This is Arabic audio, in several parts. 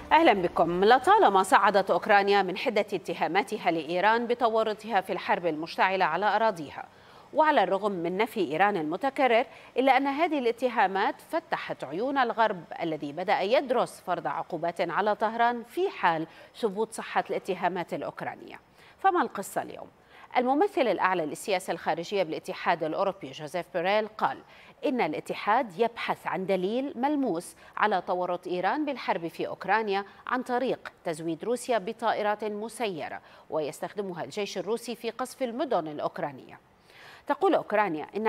أهلا بكم. لطالما صعدت أوكرانيا من حدة اتهاماتها لإيران بتورطها في الحرب المشتعلة على أراضيها، وعلى الرغم من نفي إيران المتكرر إلا أن هذه الاتهامات فتحت عيون الغرب الذي بدأ يدرس فرض عقوبات على طهران في حال ثبوت صحة الاتهامات الأوكرانية. فما القصة اليوم؟ الممثل الأعلى للسياسة الخارجية بالاتحاد الأوروبي جوزيف بوريل قال إن الاتحاد يبحث عن دليل ملموس على تورط إيران بالحرب في أوكرانيا عن طريق تزويد روسيا بطائرات مسيرة ويستخدمها الجيش الروسي في قصف المدن الأوكرانية. تقول أوكرانيا إن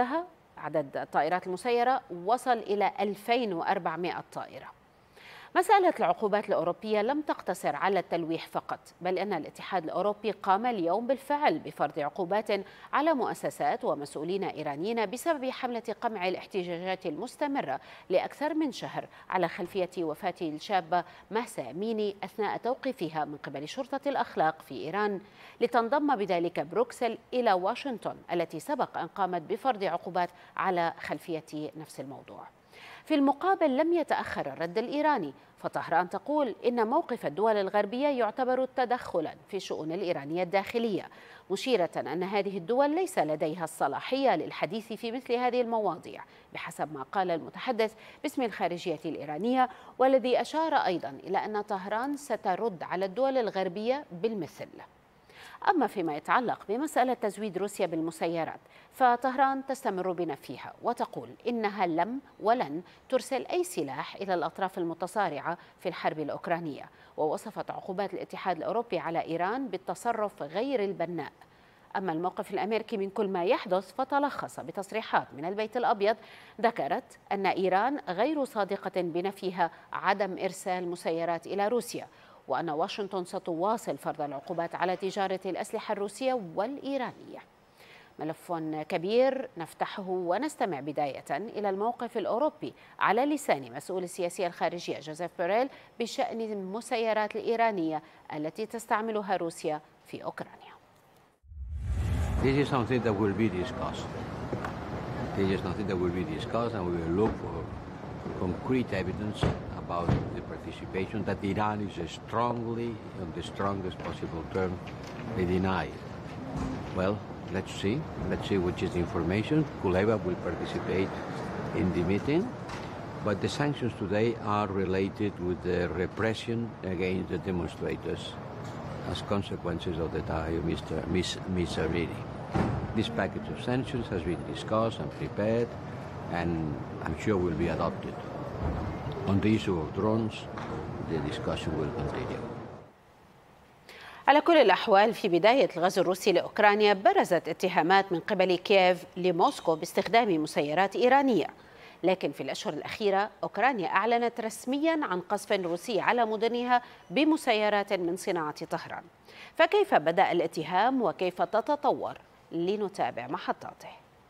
عدد الطائرات المسيرة وصل إلى 2400 طائرة. مسألة العقوبات الأوروبية لم تقتصر على التلويح فقط، بل أن الاتحاد الأوروبي قام اليوم بالفعل بفرض عقوبات على مؤسسات ومسؤولين إيرانيين بسبب حملة قمع الاحتجاجات المستمرة لأكثر من شهر على خلفية وفاة الشابة مهسا أميني أثناء توقيفها من قبل شرطة الأخلاق في إيران، لتنضم بذلك بروكسل إلى واشنطن التي سبق أن قامت بفرض عقوبات على خلفية نفس الموضوع. في المقابل لم يتأخر الرد الإيراني، فطهران تقول إن موقف الدول الغربية يعتبر تدخلا في الشؤون الإيرانية الداخلية، مشيرة أن هذه الدول ليس لديها الصلاحية للحديث في مثل هذه المواضيع بحسب ما قال المتحدث باسم الخارجية الإيرانية، والذي أشار أيضا إلى أن طهران سترد على الدول الغربية بالمثل. أما فيما يتعلق بمسألة تزويد روسيا بالمسيرات فطهران تستمر بنفيها وتقول إنها لم ولن ترسل أي سلاح إلى الأطراف المتصارعة في الحرب الأوكرانية، ووصفت عقوبات الاتحاد الأوروبي على إيران بالتصرف غير البناء. أما الموقف الأمريكي من كل ما يحدث فتلخص بتصريحات من البيت الأبيض ذكرت أن إيران غير صادقة بنفيها عدم إرسال مسيرات إلى روسيا، وأن واشنطن ستواصل فرض العقوبات على تجارة الأسلحة الروسية والإيرانية. ملف كبير نفتحه ونستمع بداية إلى الموقف الأوروبي على لسان مسؤول السياسية الخارجية جوزيف بوريل بشأن المسيرات الإيرانية التي تستعملها روسيا في أوكرانيا. This is something that will be discussed. And we will look for concrete evidence about the participation that Iran is strongly, on the strongest possible term, they deny it. Well, let's see which is the information. Kuleva will participate in the meeting, but the sanctions today are related with the repression against the demonstrators as consequences of the die of Ms. Arini. This package of sanctions has been discussed and prepared, and I'm sure will be adopted. On the issue of drones, the discussion will continue. على كل الأحوال في بداية الغزو الروسي لأوكرانيا برزت اتهامات من قبل كييف لموسكو باستخدام مسيرات إيرانية، لكن في الأشهر الأخيرة أوكرانيا أعلنت رسميا عن قصف روسي على مدنها بمسيرات من صناعة طهران. فكيف بدأ الاتهام وكيف تتطور؟ لنتابع محطاته.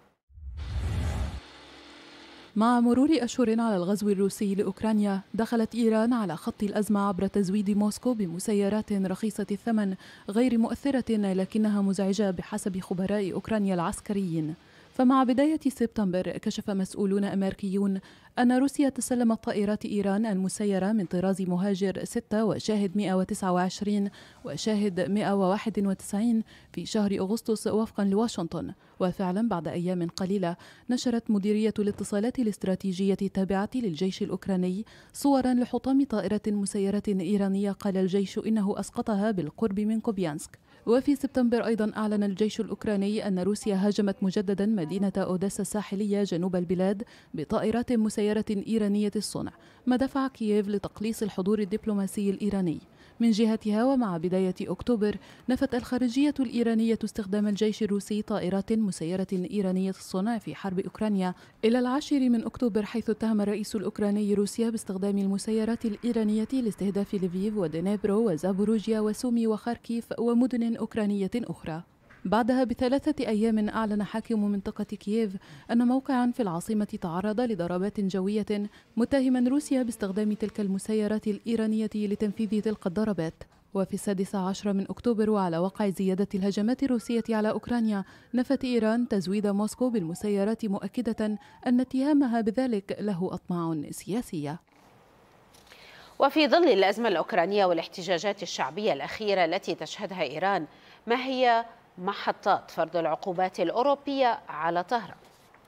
مع مرور أشهر على الغزو الروسي لأوكرانيا دخلت إيران على خط الأزمة عبر تزويد موسكو بمسيرات رخيصة الثمن غير مؤثرة لكنها مزعجة بحسب خبراء أوكرانيا العسكريين. فمع بداية سبتمبر كشف مسؤولون أمريكيون أن روسيا تسلمت طائرات إيران المسيرة من طراز مهاجر 6 وشاهد 129 وشاهد 191 في شهر أغسطس وفقا لواشنطن. وفعلا بعد أيام قليلة نشرت مديرية الاتصالات الاستراتيجية التابعة للجيش الأوكراني صورا لحطام طائرة مسيرة إيرانية قال الجيش إنه أسقطها بالقرب من كوبيانسك. وفي سبتمبر أيضا أعلن الجيش الأوكراني أن روسيا هاجمت مجددا مدينة أوديسا الساحلية جنوب البلاد بطائرات مسيرة إيرانية الصنع، ما دفع كييف لتقليص الحضور الدبلوماسي الإيراني. من جهتها ومع بداية أكتوبر نفت الخارجية الإيرانية استخدام الجيش الروسي طائرات مسيرة إيرانية الصنع في حرب أوكرانيا إلى 10 من أكتوبر، حيث اتهم الرئيس الأوكراني روسيا باستخدام المسيرات الإيرانية لاستهداف ليفيف ودنيبرو وزابوروجيا وسومي وخاركيف ومدن أوكرانية أخرى. بعدها ب3 أيام أعلن حاكم منطقة كييف أن موقعا في العاصمة تعرض لضربات جوية متهما روسيا باستخدام تلك المسيرات الإيرانية لتنفيذ تلك الضربات. وفي 16 من أكتوبر وعلى وقع زيادة الهجمات الروسية على أوكرانيا نفت إيران تزويد موسكو بالمسيرات مؤكدة أن اتهامها بذلك له أطماع سياسية. وفي ظل الأزمة الأوكرانية والاحتجاجات الشعبية الأخيرة التي تشهدها إيران، ما هي محطات فرض العقوبات الأوروبية على طهران؟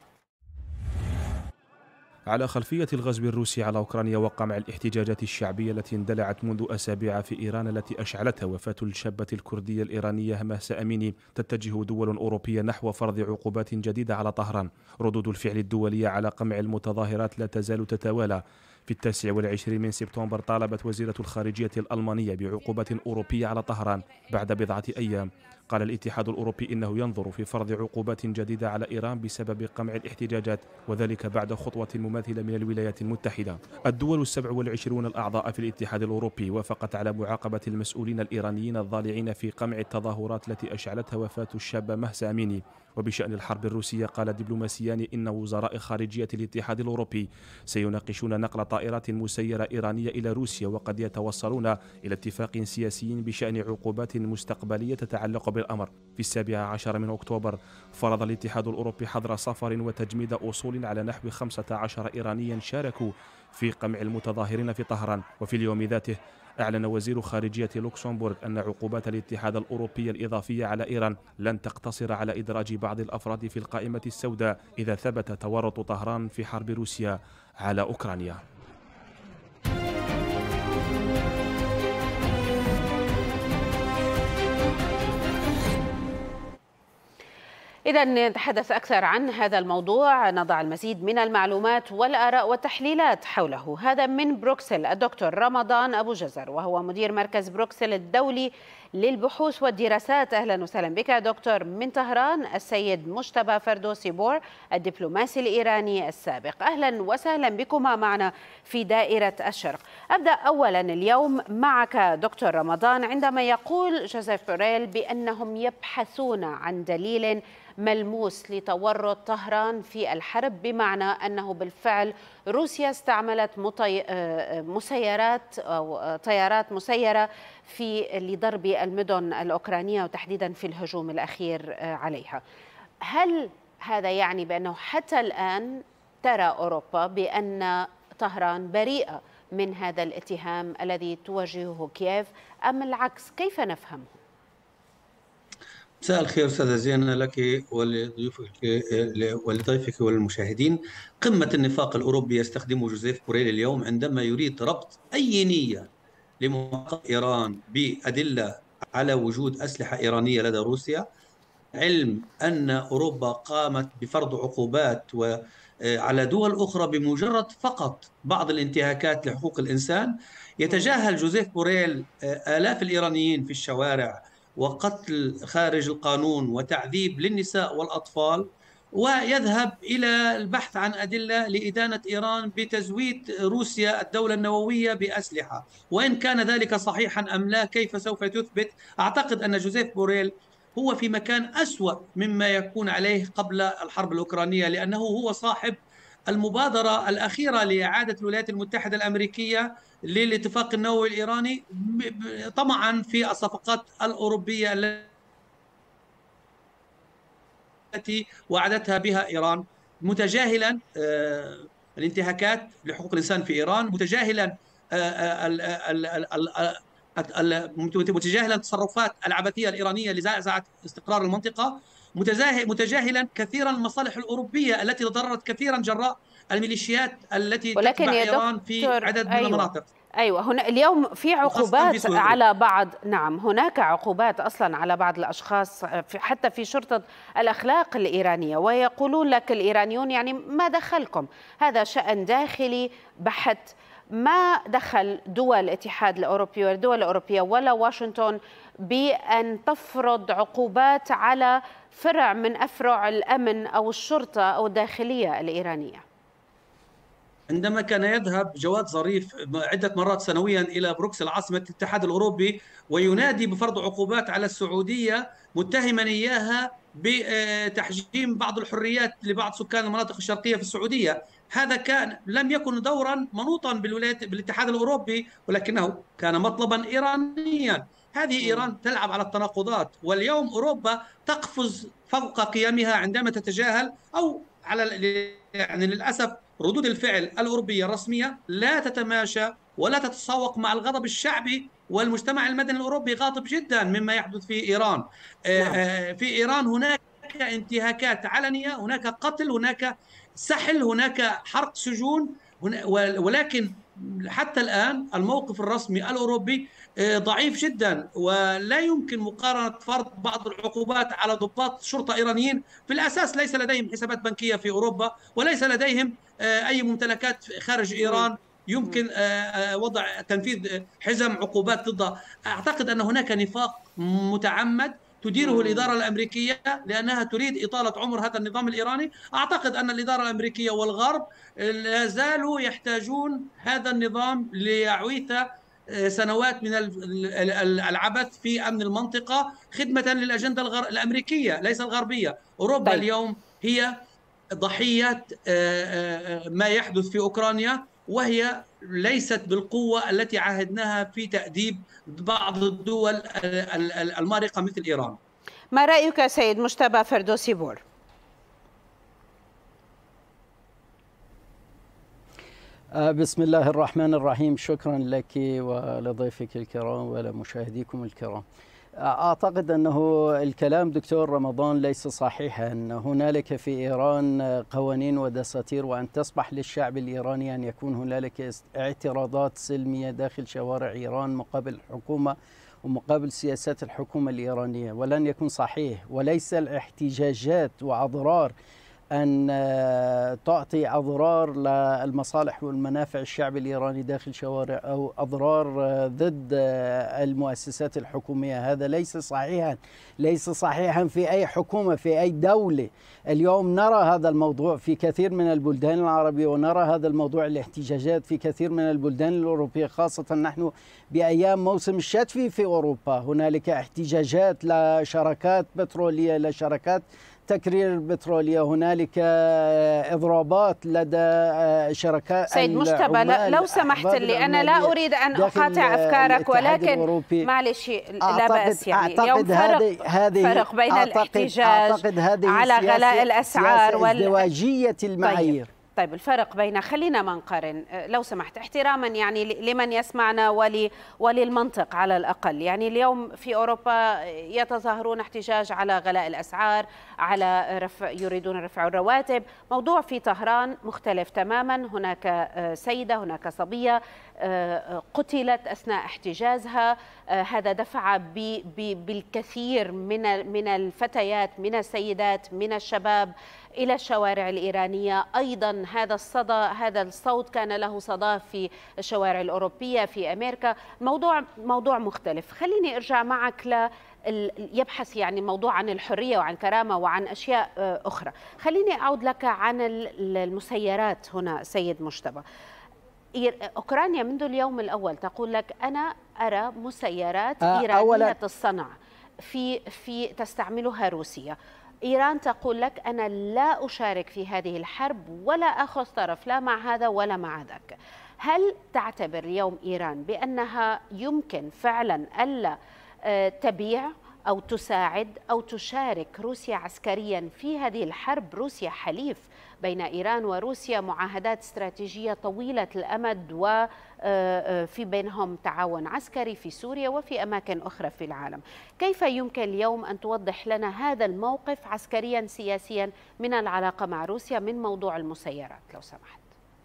على خلفية الغزو الروسي على أوكرانيا وقع الاحتجاجات الشعبية التي اندلعت منذ أسابيع في إيران التي أشعلتها وفاة الشابة الكردية الإيرانية مهسا أميني، تتجه دول أوروبية نحو فرض عقوبات جديدة على طهران. ردود الفعل الدولية على قمع المتظاهرات لا تزال تتوالى. في 29 من سبتمبر طالبت وزيرة الخارجية الألمانية بعقوبات أوروبية على طهران. بعد بضعة أيام قال الاتحاد الأوروبي إنه ينظر في فرض عقوبات جديدة على إيران بسبب قمع الاحتجاجات، وذلك بعد خطوة مماثلة من الولايات المتحدة. الدول 27 الأعضاء في الاتحاد الأوروبي وافقت على معاقبة المسؤولين الإيرانيين الضالعين في قمع التظاهرات التي أشعلتها وفاة الشابة مهسا أميني. وبشأن الحرب الروسية قال دبلوماسيان إن وزراء خارجية الاتحاد الأوروبي سيناقشون نقل طائرات مسيرة إيرانية إلى روسيا، وقد يتوصلون إلى اتفاق سياسي بشأن عقوبات مستقبلية تتعلق بالأمر. في 17 من أكتوبر فرض الاتحاد الأوروبي حظر سفر وتجميد أصول على نحو 15 إيرانيا شاركوا في قمع المتظاهرين في طهران. وفي اليوم ذاته أعلن وزير خارجية لوكسمبورغ أن عقوبات الاتحاد الأوروبي الإضافية على إيران لن تقتصر على إدراج بعض الأفراد في القائمة السوداء إذا ثبت تورط طهران في حرب روسيا على أوكرانيا. إذا نتحدث أكثر عن هذا الموضوع، نضع المزيد من المعلومات والآراء والتحليلات حوله. هذا من بروكسل الدكتور رمضان أبو جزر، وهو مدير مركز بروكسل الدولي للبحوث والدراسات. أهلا وسهلا بك دكتور. من طهران السيد مجتبى فردوسي بور الدبلوماسي الإيراني السابق. أهلا وسهلا بكما معنا في دائرة الشرق. أبدأ أولا اليوم معك دكتور رمضان، عندما يقول جوزيف بوريل بأنهم يبحثون عن دليل ملموس لتورط طهران في الحرب، بمعنى أنه بالفعل روسيا استعملت مسيرات أو طيارات مسيرة لضرب المدن الأوكرانية وتحديدا في الهجوم الأخير عليها. هل هذا يعني بأنه حتى الآن ترى أوروبا بأن طهران بريئة من هذا الاتهام الذي توجهه كييف، أم العكس؟ كيف نفهمه؟ مساء الخير أستاذة زينة لك ولضيفك وللمشاهدين. قمة النفاق الأوروبي يستخدمه جوزيف بوريل اليوم عندما يريد ربط أي نية لمعاقبة إيران بأدلة على وجود أسلحة إيرانية لدى روسيا، علم أن أوروبا قامت بفرض عقوبات على دول أخرى بمجرد فقط بعض الانتهاكات لحقوق الإنسان. يتجاهل جوزيف بوريل آلاف الإيرانيين في الشوارع وقتل خارج القانون وتعذيب للنساء والأطفال، ويذهب إلى البحث عن أدلة لإدانة إيران بتزويد روسيا الدولة النووية بأسلحة. وإن كان ذلك صحيحا أم لا كيف سوف تثبت؟ أعتقد أن جوزيف بوريل هو في مكان أسوأ مما يكون عليه قبل الحرب الأوكرانية، لأنه هو صاحب المبادرة الأخيرة لإعادة الولايات المتحدة الأمريكية للاتفاق النووي الإيراني طمعا في الصفقات الأوروبية التي وعدتها بها إيران، متجاهلا الانتهاكات لحقوق الإنسان في إيران، متجاهلا متجاهلا التصرفات العبثية الإيرانية اللي زعزعت استقرار المنطقة، متجاهلا كثيرا المصالح الأوروبية التي تضررت كثيرا جراء الميليشيات التي تتبع إيران في عدد من المناطق. أيوة، هنا اليوم في عقوبات على بعض، نعم هناك عقوبات أصلا على بعض الأشخاص حتى في شرطة الأخلاق الإيرانية، ويقولون لك الإيرانيون يعني ما دخلكم، هذا شأن داخلي بحت، ما دخل دول الاتحاد الأوروبي والدول الأوروبية ولا واشنطن بأن تفرض عقوبات على فرع من أفرع الأمن أو الشرطة أو الداخلية الإيرانية. عندما كان يذهب جواد ظريف عدة مرات سنويا إلى بروكسل عاصمة الاتحاد الأوروبي وينادي بفرض عقوبات على السعودية متهما إياها بتحجيم بعض الحريات لبعض سكان المناطق الشرقية في السعودية، هذا لم يكن دورا منوطا بالاتحاد الأوروبي، ولكنه كان مطلبا إيرانيا. هذه إيران تلعب على التناقضات، واليوم أوروبا تقفز فوق قيمها عندما تتجاهل أو على يعني للأسف ردود الفعل الأوروبية الرسمية لا تتماشى ولا تتسوق مع الغضب الشعبي، والمجتمع المدني الأوروبي غاضب جدا مما يحدث في إيران. في إيران هناك انتهاكات علنية، هناك قتل، هناك سحل، هناك حرق سجون، ولكن حتى الآن الموقف الرسمي الأوروبي ضعيف جدا، ولا يمكن مقارنة فرض بعض العقوبات على ضباط شرطة إيرانيين في الأساس ليس لديهم حسابات بنكية في أوروبا، وليس لديهم أي ممتلكات خارج إيران يمكن وضع تنفيذ حزم عقوبات ضده. أعتقد أن هناك نفاق متعمد تديره الإدارة الأمريكية لأنها تريد إطالة عمر هذا النظام الإيراني. أعتقد أن الإدارة الأمريكية والغرب لا زالوا يحتاجون هذا النظام ليعويث سنوات من العبث في أمن المنطقة خدمة للأجندة الأمريكية ليس الغربية. أوروبا اليوم هي ضحية ما يحدث في أوكرانيا، وهي ليست بالقوة التي عاهدناها في تأديب بعض الدول المارقة مثل إيران. ما رأيك سيد مجتبى فردوسي بور؟ بسم الله الرحمن الرحيم. شكرا لك ولضيفك الكرام ولمشاهديكم الكرام. أعتقد أنه الكلام دكتور رمضان ليس صحيحا. هنالك في إيران قوانين ودساتير، وأن تسمح للشعب الإيراني أن يكون هنالك اعتراضات سلمية داخل شوارع إيران مقابل الحكومة ومقابل سياسات الحكومة الإيرانية، ولن يكون صحيح. وليس الاحتجاجات وأضرار أن تعطي أضرار للمصالح والمنافع الشعب الإيراني داخل شوارع أو أضرار ضد المؤسسات الحكومية. هذا ليس صحيحا، ليس صحيحا في أي حكومة في أي دولة. اليوم نرى هذا الموضوع في كثير من البلدان العربية، ونرى هذا الموضوع الاحتجاجات في كثير من البلدان الأوروبية، خاصة نحن بأيام موسم الشتوي في أوروبا. هنالك احتجاجات لشركات بترولية، لشركات تكرير البترولية، هنالك إضرابات لدى شركات سيد مجتبى لو سمحت لي، أنا لا أريد أن أقاطع أفكارك، ولكن معلش لا بأس. يعني اليوم فرق بين الاحتجاج على غلاء الأسعار ازدواجية المعايير. طيب الفرق بين، خلينا ما نقارن لو سمحت احتراما يعني لمن يسمعنا وللمنطق على الأقل. يعني اليوم في أوروبا يتظاهرون احتجاج على غلاء الأسعار، على يريدون رفع الرواتب. موضوع في طهران مختلف تماما. هناك سيدة، هناك صبية قتلت أثناء احتجازها. هذا دفع بالكثير من الفتيات، من السيدات، من الشباب إلى الشوارع الإيرانية. أيضا هذا الصوت كان له صدى في الشوارع الأوروبية، في أمريكا. موضوع مختلف. خليني أرجع معك يبحث يعني موضوع عن الحرية وعن الكرامة وعن أشياء أخرى. خليني أعود لك عن المسيرات هنا سيد مجتبى. أوكرانيا منذ اليوم الأول تقول لك أنا أرى مسيرات إيرانية الصنع في تستعملها روسيا. إيران تقول لك أنا لا أشارك في هذه الحرب ولا أخذ طرف لا مع هذا ولا مع ذاك. هل تعتبر اليوم إيران بأنها يمكن فعلا ألا تبيع أو تساعد أو تشارك روسيا عسكريا في هذه الحرب؟ روسيا حليف بين إيران وروسيا، معاهدات استراتيجية طويلة الأمد، وفي بينهم تعاون عسكري في سوريا وفي أماكن أخرى في العالم. كيف يمكن اليوم أن توضح لنا هذا الموقف عسكريا سياسيا من العلاقة مع روسيا من موضوع المسيرات لو سمحت؟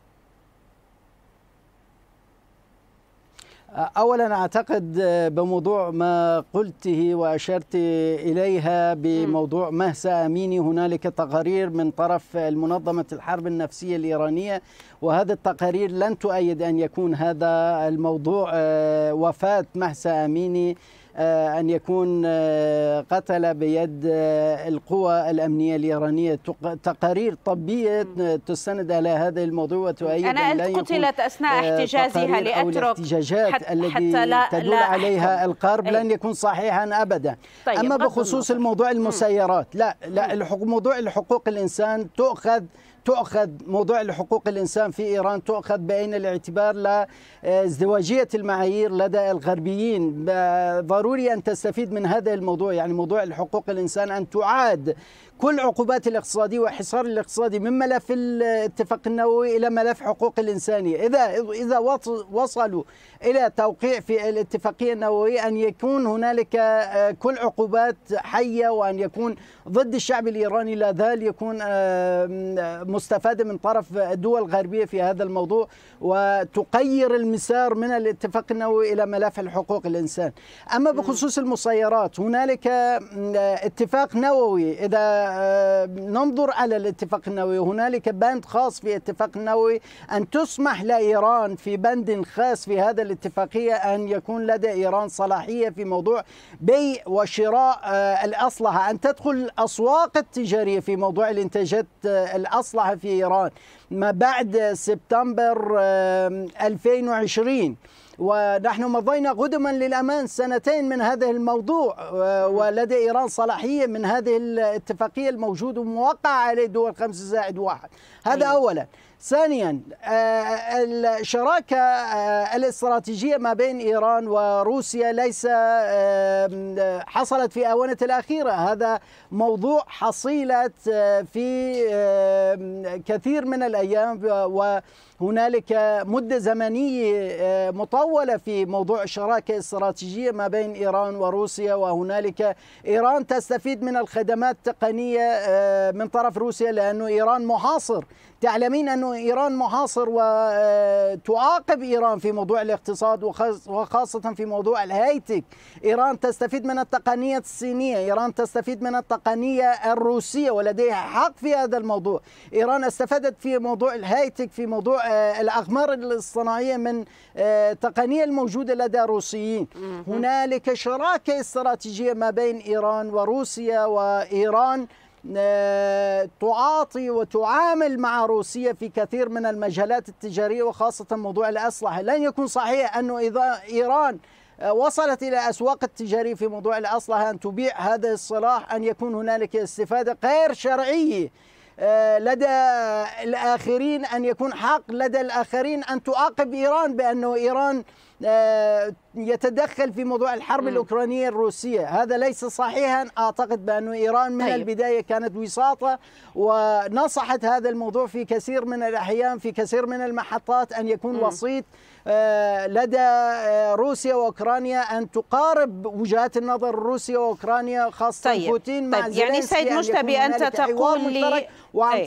أولا أعتقد بموضوع ما قلته وأشرت إليها بموضوع مهسا أميني، هنالك تقارير من طرف المنظمة الحرب النفسية الإيرانية، وهذه التقارير لن تؤيد أن يكون هذا الموضوع وفاة مهسا أميني أن يكون قتل بيد القوى الأمنية الإيرانية. تقارير طبية تستند على هذا الموضوع وتؤيد أنا قتلت أثناء احتجازها لأترك التي تدل عليها الغرب لن يكون صحيحا أبدا. طيب أما بخصوص الموضوع المسيرات، لا موضوع الحقوق الإنسان تؤخذ موضوع الحقوق الإنسان في إيران تؤخذ بعين الاعتبار لازدواجية المعايير لدى الغربيين. ضروري أن تستفيد من هذا الموضوع، يعني موضوع الحقوق الإنسان أن تعاد كل عقوبات الاقتصادية والحصار الاقتصادي من ملف الاتفاق النووي إلى ملف حقوق الإنسانية. إذا وصلوا إلى توقيع في الاتفاقية النووية أن يكون هنالك كل عقوبات حية، وأن يكون ضد الشعب الإيراني لا زال يكون مستفادة من طرف الدول الغربية في هذا الموضوع، وتغير المسار من الاتفاق النووي إلى ملف حقوق الإنسان. أما بخصوص المسيرات، هنالك اتفاق نووي. إذا ننظر على الاتفاق النووي، هنالك بند خاص في الاتفاق النووي أن تسمح لإيران في بند خاص في هذا الاتفاقية أن يكون لدى إيران صلاحية في موضوع بيع وشراء الأسلحة، أن تدخل الأسواق التجارية في موضوع الإنتاجات الأسلحة في إيران ما بعد سبتمبر 2020. ونحن مضينا قدما للأمان سنتين من هذا الموضوع، ولدى إيران صلاحية من هذه الاتفاقية الموجودة وموقع عليه دول 5+1. هذا أولا. ثانيا، الشراكة الاستراتيجية ما بين إيران وروسيا ليس حصلت في آونة الأخيرة، هذا موضوع حصيلة في كثير من الأيام، وهنالك مدة زمنية مطولة في موضوع الشراكة الاستراتيجية ما بين إيران وروسيا، وهنالك إيران تستفيد من الخدمات التقنية من طرف روسيا، لأنه إيران محاصر. تعلمين أن إيران محاصر، وتعاقب إيران في موضوع الاقتصاد وخاصة في موضوع الهايتك. إيران تستفيد من التقنية الصينية، إيران تستفيد من التقنية الروسية ولديها حق في هذا الموضوع. إيران استفادت في موضوع الهايتك، في موضوع الأقمار الصناعية من التقنية الموجودة لدى الروسيين. هنالك شراكة استراتيجية ما بين إيران وروسيا، وإيران تعاطي وتعامل مع روسيا في كثير من المجالات التجارية وخاصة موضوع الأسلحة. لن يكون صحيح أنه إذا إيران وصلت إلى أسواق التجارية في موضوع الأسلحة أن تبيع هذا السلاح، أن يكون هنالك استفادة غير شرعية لدى الآخرين، أن يكون حق لدى الآخرين أن تعاقب إيران بأنه إيران يتدخل في موضوع الحرب الأوكرانية الروسية. هذا ليس صحيحا. أعتقد بأن إيران من البداية كانت وساطة، ونصحت هذا الموضوع في كثير من الأحيان في كثير من المحطات أن يكون وسيط لدى روسيا وأوكرانيا، أن تقارب وجهات النظر روسيا وأوكرانيا خاصة بوتين مع زيلينسكي. يعني سيد مجتبي، أنت تقول لي وأن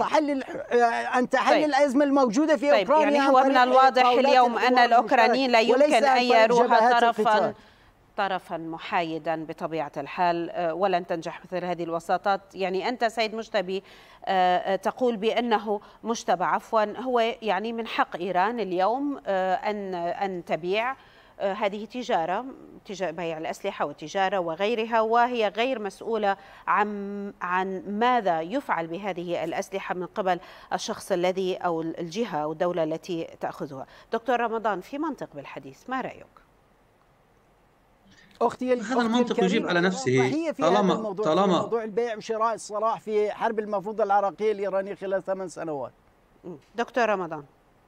تحل الأزمة الموجودة في أوكرانيا. يعني هو من الواضح اليوم أن الأوكرانيين لا يمكن أن يروها طرفا محايدا بطبيعة الحال، ولن تنجح مثل هذه الوساطات. يعني أنت سيد مجتبي تقول بأنه هو يعني من حق إيران اليوم أن تبيع هذه تجارة بيع الأسلحة والتجارة وغيرها، وهي غير مسؤولة عن ماذا يفعل بهذه الأسلحة من قبل الشخص الذي أو الجهة أو الدولة التي تأخذها. دكتور رمضان، في منطق بالحديث، ما رأيك؟ أختي هذا المنطق يجيب على نفسه. طالما موضوع البيع وشراء السلاح في حرب المفروضة العراقية الإيرانية خلال 8 سنوات. دكتور رمضان،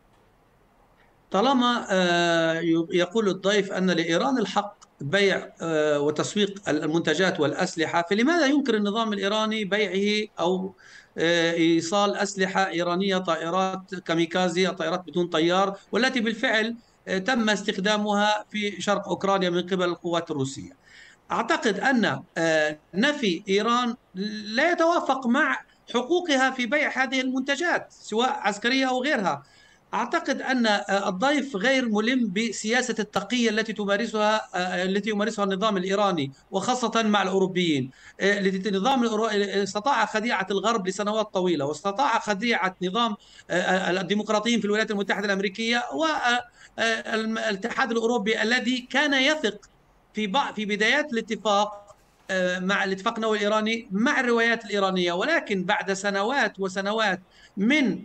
طالما يقول الضيف أن لإيران الحق بيع وتسويق المنتجات والأسلحة، فلماذا ينكر النظام الإيراني بيعه أو إيصال أسلحة إيرانية، طائرات كاميكازي، طائرات بدون طيار، والتي بالفعل تم استخدامها في شرق أوكرانيا من قبل القوات الروسية؟ أعتقد أن نفي إيران لا يتوافق مع حقوقها في بيع هذه المنتجات سواء عسكرية أو غيرها. أعتقد أن الضيف غير ملم بسياسة التقية التي يمارسها النظام الإيراني وخاصة مع الأوروبيين. النظام استطاع خديعة الغرب لسنوات طويلة، واستطاع خديعة نظام الديمقراطيين في الولايات المتحدة الأمريكية والاتحاد الأوروبي الذي كان يثق في بدايات الاتفاق مع الاتفاق النووي الإيراني مع الروايات الإيرانية. ولكن بعد سنوات وسنوات من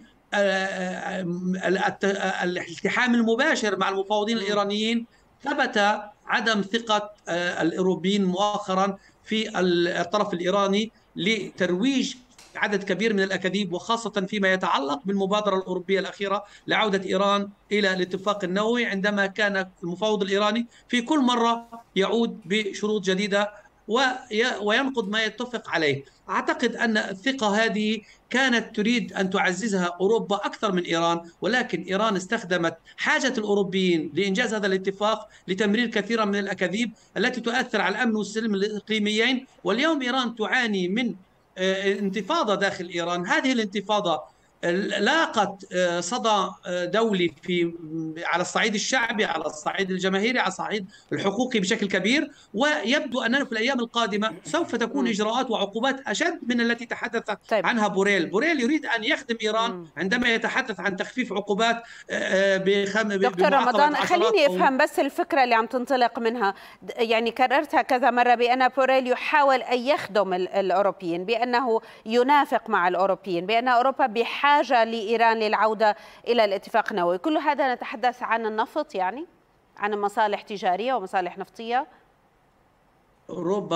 الالتحام المباشر مع المفاوضين الإيرانيين، ثبت عدم ثقة الأوروبيين مؤخرا في الطرف الإيراني لترويج عدد كبير من الأكاذيب، وخاصة فيما يتعلق بالمبادرة الأوروبية الأخيرة لعودة إيران إلى الاتفاق النووي، عندما كان المفاوض الإيراني في كل مرة يعود بشروط جديدة وينقض ما يتفق عليه. أعتقد أن الثقة هذه كانت تريد أن تعززها أوروبا أكثر من إيران، ولكن إيران استخدمت حاجة الأوروبيين لإنجاز هذا الاتفاق لتمرير كثيرا من الأكاذيب التي تؤثر على الأمن والسلم الإقليميين. واليوم إيران تعاني من انتفاضة داخل إيران. هذه الانتفاضة لاقت صدى دولي على الصعيد الشعبي، على الصعيد الجماهيري، على الصعيد الحقوقي بشكل كبير، ويبدو أننا في الأيام القادمة سوف تكون إجراءات وعقوبات أشد من التي تحدث عنها بوريل. بوريل يريد أن يخدم إيران عندما يتحدث عن تخفيف عقوبات دكتور رمضان، خليني أفهم بس الفكرة اللي عم تنطلق منها، يعني كررتها كذا مرة بأن بوريل يحاول أن يخدم الأوروبيين، بأنه ينافق مع الأوروبيين، بأن أوروبا بحاجة لإيران للعودة إلى الاتفاق النووي. كل هذا نتحدث عن النفط، يعني عن مصالح تجارية ومصالح نفطية. أوروبا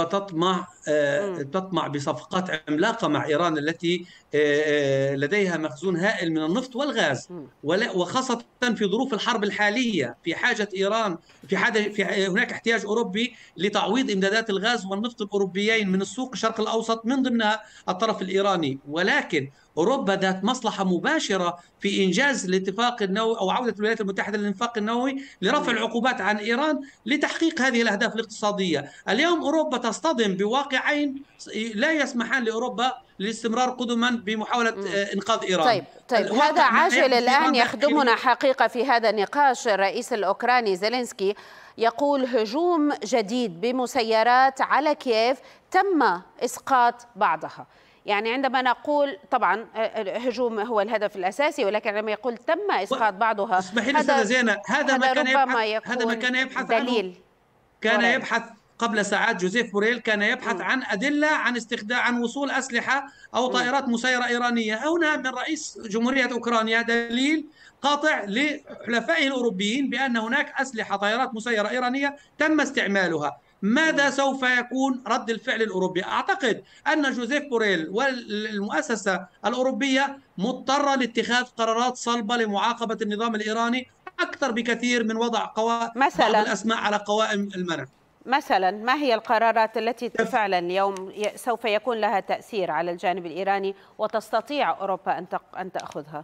تطمع بصفقات عملاقة مع إيران التي لديها مخزون هائل من النفط والغاز، وخاصة في ظروف الحرب الحالية في حاجة إيران، هناك احتياج أوروبي لتعويض إمدادات الغاز والنفط الأوروبيين من السوق الشرق الأوسط من ضمنها الطرف الإيراني. ولكن أوروبا ذات مصلحة مباشرة في إنجاز الاتفاق النووي أو عودة الولايات المتحدة للاتفاق النووي لرفع العقوبات عن إيران لتحقيق هذه الأهداف الاقتصادية. اليوم أوروبا تصطدم بواقعين لا يسمحان لأوروبا للاستمرار قدما بمحاولة إنقاذ إيران. طيب هذا عاجل الآن يخدمنا حقيقة في هذا النقاش. الرئيس الأوكراني زيلينسكي يقول هجوم جديد بمسيرات على كييف تم إسقاط بعضها. يعني عندما نقول طبعا الهجوم هو الهدف الأساسي، ولكن عندما يقول تم إسقاط بعضها، اسمحي لي أستاذة زينة، هذا ما كان يبحث دليل. كان يبحث قبل ساعات جوزيف بوريل، كان يبحث عن أدلة عن استخدام عن وصول أسلحة أو طائرات مسيرة إيرانية. هنا من رئيس جمهورية أوكرانيا دليل قاطع لحلفائه الأوروبيين بأن هناك أسلحة طائرات مسيرة إيرانية تم استعمالها. ماذا سوف يكون رد الفعل الأوروبي؟ أعتقد أن جوزيف بوريل والمؤسسة الأوروبية مضطرة لاتخاذ قرارات صلبة لمعاقبة النظام الإيراني أكثر بكثير من وضع بعض الأسماء على قوائم المنع. مثلا ما هي القرارات التي فعلا اليوم سوف يكون لها تأثير على الجانب الإيراني وتستطيع أوروبا أن تأخذها؟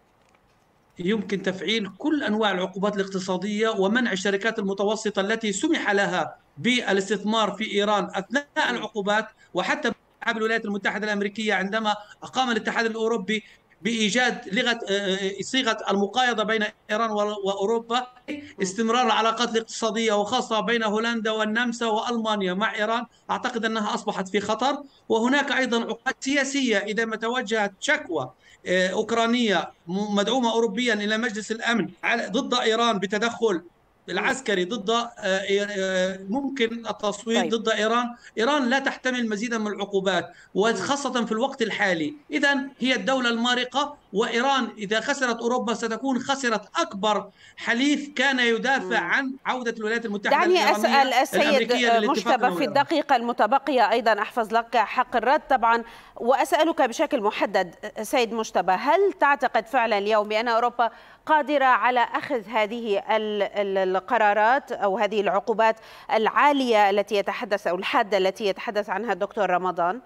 يمكن تفعيل كل أنواع العقوبات الاقتصادية ومنع الشركات المتوسطة التي سمح لها بالاستثمار في إيران أثناء العقوبات، وحتى الولايات المتحدة الأمريكية عندما أقام الاتحاد الأوروبي بإيجاد صيغة المقايضة بين إيران وأوروبا، استمرار العلاقات الاقتصادية وخاصة بين هولندا والنمسا وألمانيا مع إيران. أعتقد أنها أصبحت في خطر. وهناك أيضا عقوبات سياسية إذا ما توجهت شكوى أوكرانية مدعومة أوروبيا إلى مجلس الأمن ضد إيران بتدخل العسكري ضد ممكن التصويت ضد إيران لا تحتمل مزيدا من العقوبات، وخاصة في الوقت الحالي. إذن هي الدولة المارقة، وإيران إذا خسرت أوروبا ستكون خسرت أكبر حليف كان يدافع عن عودة الولايات المتحدة دعني أسأل السيد مجتبى في الدقيقة المتبقية، أيضا أحفظ لك حق الرد طبعا، وأسألك بشكل محدد سيد مجتبى، هل تعتقد فعلا اليوم بأن أوروبا قادرة على أخذ هذه القرارات أو هذه العقوبات العالية التي يتحدث أو الحادة التي يتحدث عنها الدكتور رمضان؟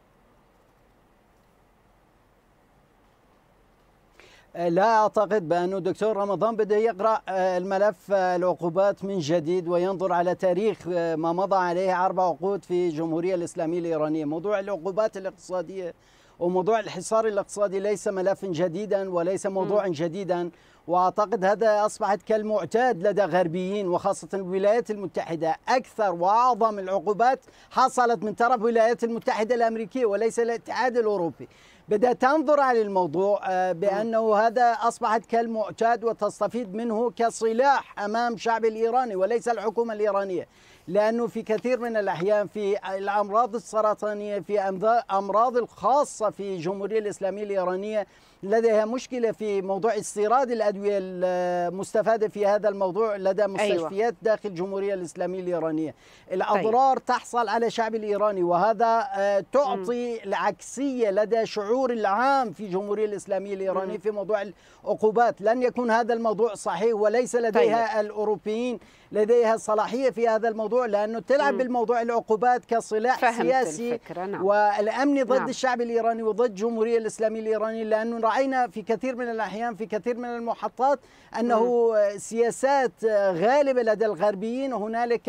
لا أعتقد بأنه الدكتور رمضان بده يقرأ الملف العقوبات من جديد وينظر على تاريخ ما مضى عليه 4 عقود في الجمهورية الإسلامية الإيرانية. موضوع العقوبات الاقتصادية وموضوع الحصار الاقتصادي ليس ملفا جديدا وليس موضوعا جديدا، وأعتقد هذا أصبحت كالمعتاد لدى غربيين وخاصة الولايات المتحدة. أكثر وأعظم العقوبات حصلت من طرف الولايات المتحدة الأمريكية وليس الاتحاد الأوروبي. بدأ تنظر على الموضوع بأنه هذا أصبحت كالمعتاد وتستفيد منه كسلاح أمام الشعب الإيراني وليس الحكومة الإيرانية، لأنه في كثير من الأحيان في الأمراض السرطانية، في أمراض الخاصة في الجمهورية الإسلامية الإيرانية لديها مشكلة في موضوع استيراد الأدوية المستفادة في هذا الموضوع لدى مستشفيات داخل الجمهورية الإسلامية الإيرانية. الأضرار تحصل على الشعب الإيراني، وهذا تعطي العكسية لدى شعور العام في الجمهورية الإسلامية الإيرانية في موضوع العقوبات. لن يكون هذا الموضوع صحيح وليس لديها الأوروبيين لديها صلاحية في هذا الموضوع، لأنه تلعب بالموضوع العقوبات كسلاح سياسي والأمني ضد الشعب الإيراني وضد الجمهورية الإسلامية الإيرانية، لأنه رأينا في كثير من الأحيان في كثير من المحطات أنه سياسات غالبة لدى الغربيين، وهنالك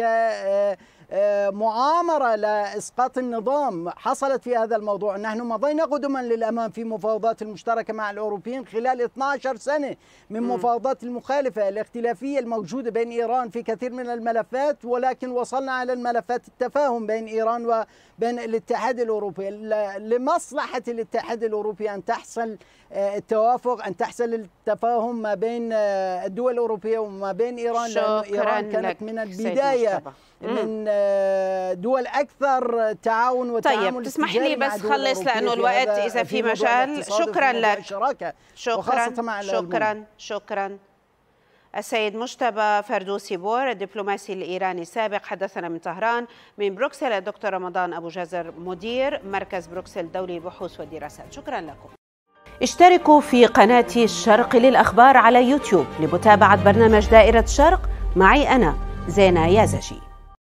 مؤامرة لإسقاط النظام حصلت في هذا الموضوع. نحن مضينا قدما للأمام في مفاوضات المشتركة مع الأوروبيين خلال 12 سنة من مفاوضات المخالفة الاختلافية الموجودة بين إيران في كثير من الملفات، ولكن وصلنا على الملفات التفاهم بين إيران وبين الاتحاد الأوروبي. لمصلحة الاتحاد الأوروبي أن تحصل التوافق، أن تحصل التفاهم ما بين الدول الأوروبية وما بين إيران، لأن إيران كانت من البداية من دول أكثر تعاون وتعامل. طيب تسمح لي بس خلص لأنه الوقت إذا في مجال. شكرا لك. شكرا. السيد مجتبى فردوسي بور الدبلوماسي الإيراني السابق حدثنا من طهران. من بروكسل الدكتور رمضان أبو جزر مدير مركز بروكسل الدولي للبحوث والدراسات. شكرا لكم. اشتركوا في قناة الشرق للأخبار على يوتيوب لمتابعة برنامج دائرة الشرق معي أنا زينة يازجي.